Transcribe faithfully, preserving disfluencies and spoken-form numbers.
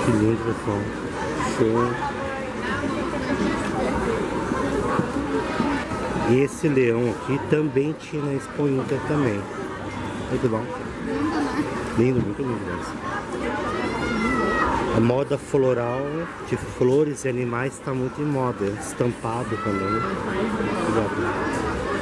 Que lindo, pessoal. Show. E esse leão aqui também tinha na Expo Inter também. Muito bom. Lindo, muito lindo mesmo. A moda floral de flores e animais está muito em moda. Estampado também. Obrigado.